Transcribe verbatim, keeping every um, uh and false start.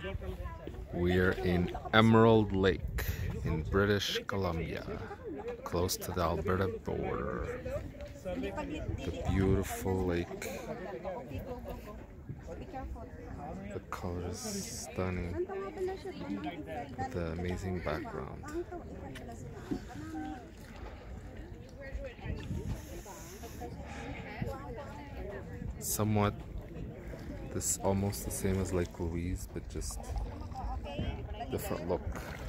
We're in Emerald Lake in British Columbia, close to the Alberta border. The beautiful lake. The colors stunning with the amazing background. Somewhat this almost the same as Lake Louise, but just different look.